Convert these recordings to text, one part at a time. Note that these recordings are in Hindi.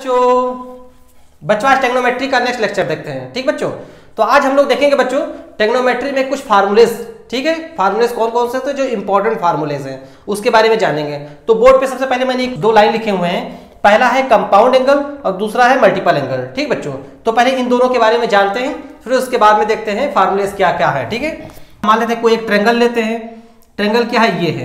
बच्चों आज ट्रिग्नोमेट्री का नेक्स्ट लेक्चर देखते हैं। ठीक बच्चों, तो आज हम लोग देखेंगे बच्चों ट्रिग्नोमेट्री में कुछ फार्मूलेस। ठीक है, फार्मूलेस कौन कौन से थे जो इंपॉर्टेंट फार्मूलेस हैं उसके बारे में जानेंगे। तो बोर्ड पे सबसे पहले मैंने दो लाइन लिखे हुए हैं, पहला है कंपाउंड एंगल और दूसरा है मल्टीपल एंगल। ठीक बच्चों, तो पहले इन दोनों के बारे में जानते हैं, फिर उसके बाद में देखते हैं फार्मूलेस क्या क्या है। ठीक है, मान लेते हैं कोई एक ट्रायंगल लेते हैं। ट्रायंगल क्या है, ये है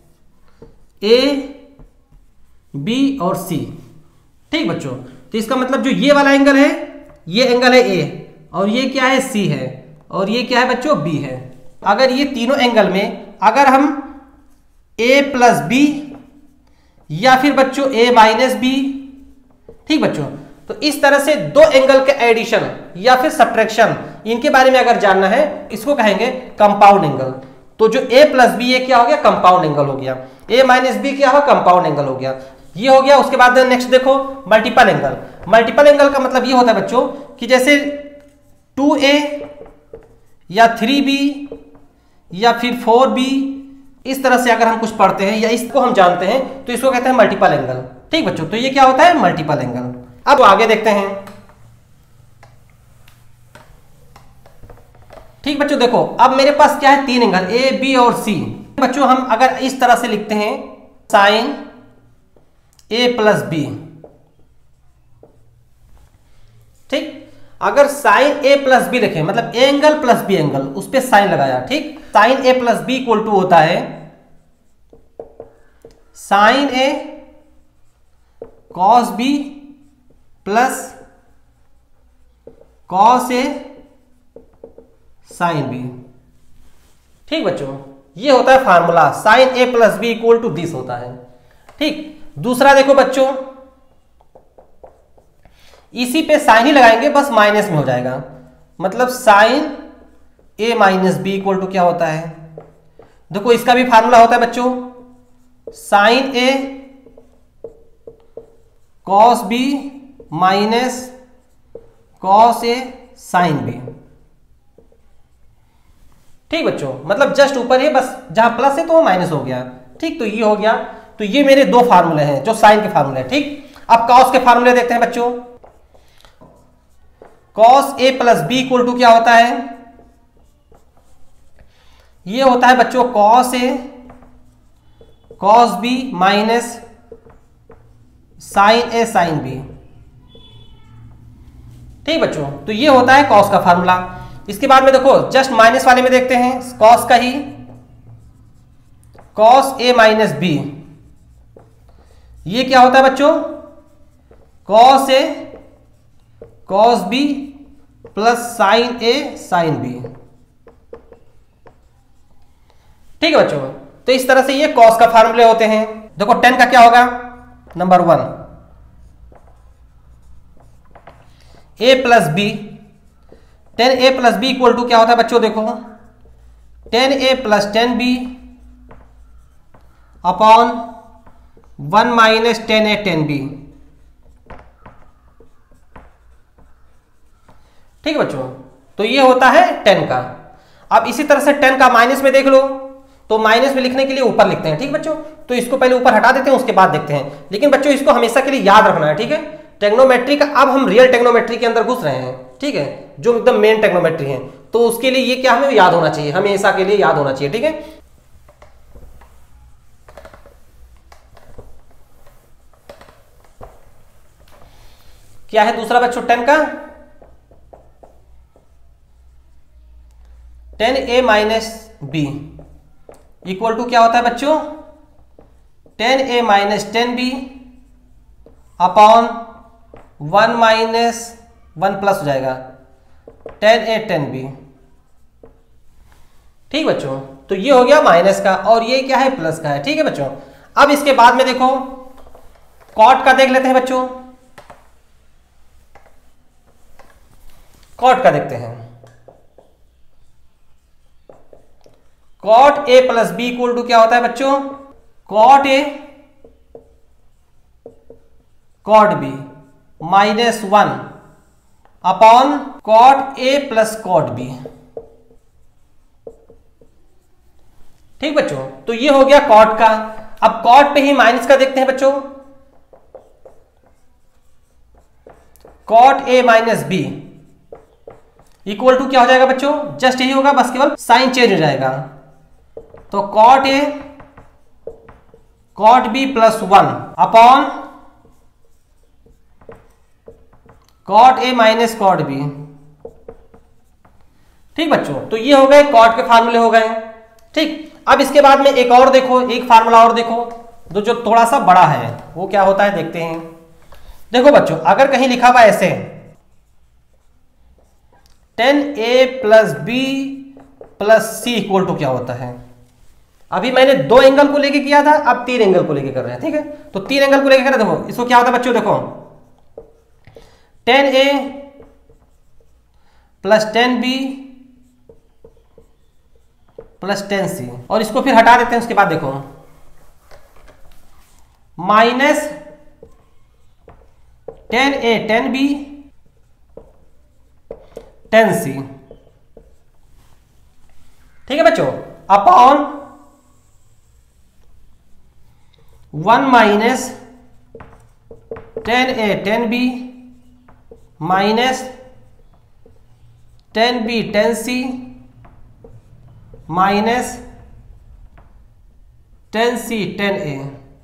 ए बी और सी। ठीक बच्चों, तो इसका मतलब जो ये वाला एंगल है, ये एंगल है ए और ये क्या है सी है और ये क्या है बच्चों बी है। अगर ये तीनों एंगल में अगर हम a प्लस बी या फिर बच्चों a माइनस बी, ठीक बच्चों, तो इस तरह से दो एंगल के एडिशन या फिर सब्ट्रैक्शन इनके बारे में अगर जानना है इसको कहेंगे कंपाउंड एंगल। तो जो a प्लस बी ये क्या हो गया, कंपाउंड एंगल हो गया। a माइनस बी क्या हो, कंपाउंड एंगल हो गया। ये हो गया। उसके बाद नेक्स्ट देखो मल्टीपल एंगल। मल्टीपल एंगल का मतलब ये होता है बच्चों कि जैसे 2a या 3b या फिर 4b, इस तरह से अगर हम कुछ पढ़ते हैं या इसको हम जानते हैं तो इसको कहते हैं मल्टीपल एंगल। ठीक बच्चों, तो ये क्या होता है, मल्टीपल एंगल। अब आगे देखते हैं। ठीक बच्चों, देखो अब मेरे पास क्या है, तीन एंगल ए बी और सी। बच्चों हम अगर इस तरह से लिखते हैं साइन ए प्लस बी, ठीक, अगर साइन ए प्लस बी लिखें मतलब A angle plus B angle, उस पर साइन लगाया। ठीक, sine A plus B equal to होता है sine A cos B plus cos A sine B. ठीक बच्चों, ये होता है formula, sine A plus B equal to this होता है। ठीक, दूसरा देखो बच्चों, इसी पे साइन ही लगाएंगे, बस माइनस में हो जाएगा, मतलब sine A minus B equal to क्या होता है, देखो इसका भी फार्मूला होता है बच्चों, sine A cos B minus cos A sine B. ठीक बच्चों, मतलब जस्ट ऊपर है, बस जहां प्लस है तो वो माइनस हो गया। ठीक, तो ये हो गया। तो ये मेरे दो फार्मूले हैं जो साइन के फार्मूले हैं। ठीक, अब कॉस के फार्मूले देखते हैं बच्चों। Cos A plus B equal to क्या होता है, ये होता है बच्चों cos A cos B minus sine A sine B. ठीक बच्चों, तो ये होता है कॉस का फार्मूला। इसके बाद में देखो जस्ट माइनस वाले में देखते हैं कॉस का ही, कॉस ए माइनस बी, ये क्या होता है बच्चों, cos A cos B plus sine A sine B. ठीक है बच्चों, तो इस तरह से ये कॉस का फार्मूले होते हैं। देखो टेन का क्या होगा, number 1 A plus B, tan A plus B equal to क्या होता है बच्चों, देखो tan A plus tan B upon 1 minus tan A tan B. ठीक है बच्चों, तो ये होता है 10 का। अब इसी तरह से 10 का माइनस में देख लो, तो माइनस में लिखने के लिए ऊपर लिखते हैं। ठीक बच्चों, तो इसको पहले ऊपर हटा देते हैं, उसके बाद देखते हैं। लेकिन बच्चों इसको हमेशा के लिए याद रखना है। ठीक है, ट्रिग्नोमेट्री का अब हम रियल ट्रिग्नोमेट्री के अंदर घुस रहे हैं। ठीक है, जो एकदम मेन ट्रिग्नोमेट्री है, तो उसके लिए ये क्या हमें याद होना चाहिए, हमेशा के लिए याद होना चाहिए। ठीक है, क्या है दूसरा बच्चों 10 का, 10a minus B equal to क्या होता है बच्चों, 10a minus 10b upon 1 minus 1 plus हो जाएगा 10a 10b। ठीक बच्चों, तो ये हो गया माइनस का और ये क्या है, प्लस का है। ठीक है बच्चों, अब इसके बाद में देखो कॉट का देख लेते हैं बच्चों। कॉट का देखते हैं, cot A plus B equal to क्या होता है बच्चों, cot A cot B minus 1 upon cot A plus cot B. ठीक बच्चों, तो ये हो गया कॉट का। अब कॉट पे ही माइनस का देखते हैं बच्चों। Cot A minus B equal to क्या हो जाएगा बच्चों, जस्ट यही होगा, बस केवल साइन चेंज हो जाएगा। तो cot A cot B plus 1 upon cot A minus cot B. ठीक बच्चों, तो ये हो गए कॉट के फार्मूले हो गए। ठीक, अब इसके बाद में एक और देखो, एक फार्मूला और देखो जो थोड़ा सा बड़ा है, वो क्या होता है देखते हैं। देखो बच्चों, अगर कहीं लिखा हुआ ऐसे 10a plus B plus C equal to क्या होता है। अभी मैंने 2 एंगल को लेके किया था, अब 3 एंगल को लेके कर रहे हैं। ठीक है, तो 3 एंगल को लेके कर रहे हैं। देखो इसको क्या होता है बच्चों, देखो 10a plus 10b plus 10c, और इसको फिर हटा देते हैं। उसके बाद देखो माइनस 10a 10b 10c। ठीक है बच्चों, upon 1 minus 10a 10b minus 10b 10c minus 10c 10a।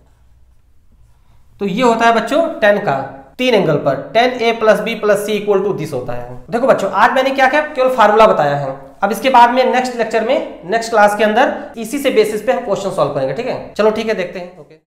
तो ये होता है बच्चों 10 का 3 एंगल पर 10a plus B plus C equal to this होता है। देखो बच्चों, आज मैंने क्या किया, केवल फार्मूला बताया है। अब इसके बाद में नेक्स्ट लेक्चर में, नेक्स्ट क्लास के अंदर इसी से बेसिस पे हम क्वेश्चन सॉल्व करेंगे। ठीक है, चलो ठीक है, देखते हैं। ओके।